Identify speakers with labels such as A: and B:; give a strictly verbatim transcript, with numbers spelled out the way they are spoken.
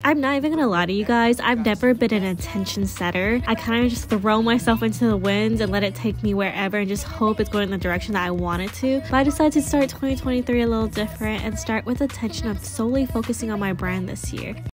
A: I'm not even gonna lie to you guys, I've never been an intention setter. I kind of just throw myself into the wind and let it take me wherever and just hope it's going in the direction that I want it to. But I decided to start twenty twenty-three a little different and start with the intention of solely focusing on my brand this year.